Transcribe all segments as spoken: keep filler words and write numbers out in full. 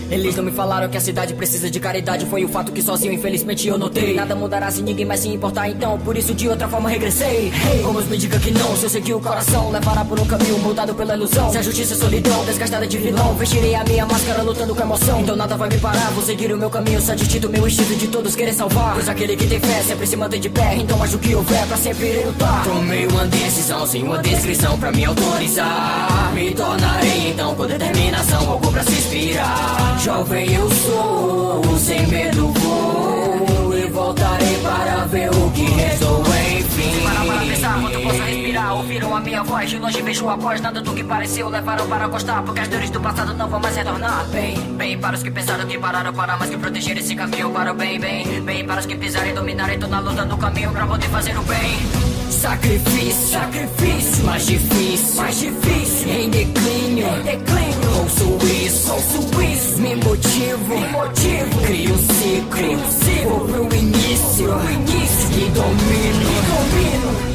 Eles não me falaram que a cidade precisa de caridade. Foi o fato que sozinho infelizmente eu notei. Nada mudará se ninguém mais se importar, então por isso de outra forma regressei. Hey, como me diga que não, se eu seguir o coração levará por um caminho moldado pela ilusão. Se a justiça é solidão, desgastada de vilão, vestirei a minha máscara lutando com emoção. Então nada vai me parar, vou seguir o meu caminho, só distinto meu instinto de todos querer salvar. Pois aquele que tem fé sempre se mantém de pé, então acho que houver pra sempre irei lutar. Tomei uma decisão sem uma descrição pra me autorizar. Me tornarei então com determinação, algo pra se inspirar. Jovem eu sou, sem medo vou, e voltarei para ver o que restou enfim. Para para pensar, quanto posso respirar. Ouviram a minha voz, de longe vejo a voz. Nada do que pareceu levaram para acostar, porque as dores do passado não vão mais retornar. Bem, bem para os que pensaram que pararam para mais que proteger esse caminho para o bem. Bem, bem para os que pisarem, dominarem toda luta no caminho pra poder fazer o bem. Sacrifício, sacrifício, mais difícil, mais difícil, em declínio, em declínio, ouço isso, ouço isso, me motivo, me motivo, crio um ciclo, crio um ciclo, vou pro início, pro início, e domino, e domino.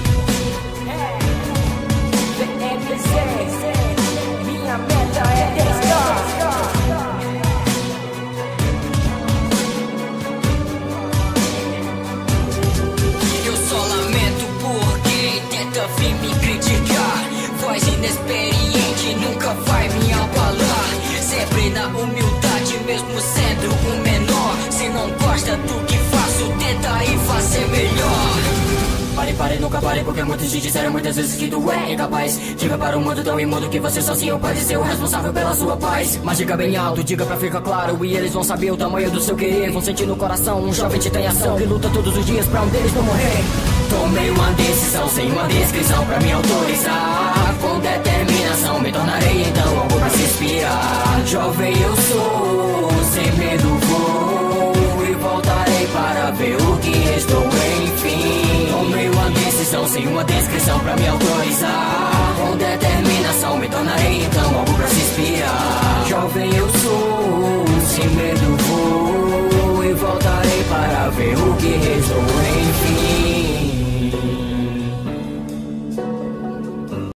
Minha meta é testar. Vem me criticar, voz inexperiente nunca vai me abalar. Sempre na humildade, mesmo sendo o menor. Se não gosta do que faço, tenta e fazer melhor. Pare, pare, nunca pare, porque muitos te disseram muitas vezes que tu é incapaz. Diga para o mundo tão imundo que você sozinho pode ser o responsável pela sua paz. Mas diga bem alto, diga pra ficar claro, e eles vão saber o tamanho do seu querer. Vão sentir no coração um jovem titã em ação, que luta todos os dias pra um deles não morrer. Tomei uma decisão sem uma descrição pra me autorizar. Com determinação me tornarei então algo pra se inspirar. Jovem eu sou, sem medo vou, e voltarei para ver o que restou enfim. Tomei uma decisão sem uma descrição pra me autorizar. Com determinação me tornarei então algo